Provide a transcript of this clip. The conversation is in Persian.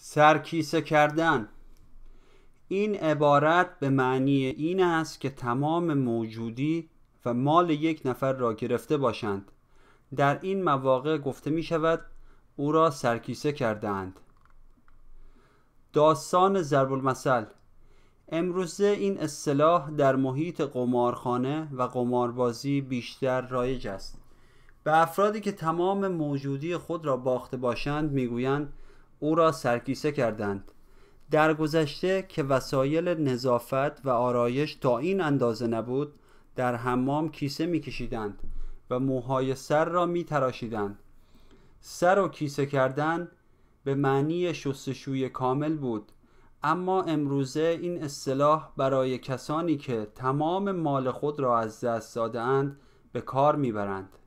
سرکیسه کردن. این عبارت به معنی این است که تمام موجودی و مال یک نفر را گرفته باشند. در این مواقع گفته می شود او را سرکیسه کردند. داستان ضرب المثل. امروزه این اصطلاح در محیط قمارخانه و قماربازی بیشتر رایج است. به افرادی که تمام موجودی خود را باخته باشند میگویند او را سرکیسه کردند. در گذشته که وسایل نظافت و آرایش تا این اندازه نبود، در حمام کیسه میکشیدند و موهای سر را میتراشیدند. سر و کیسه کردن به معنی شستشوی کامل بود، اما امروزه این اصطلاح برای کسانی که تمام مال خود را از دست داده‌اند به کار میبرند.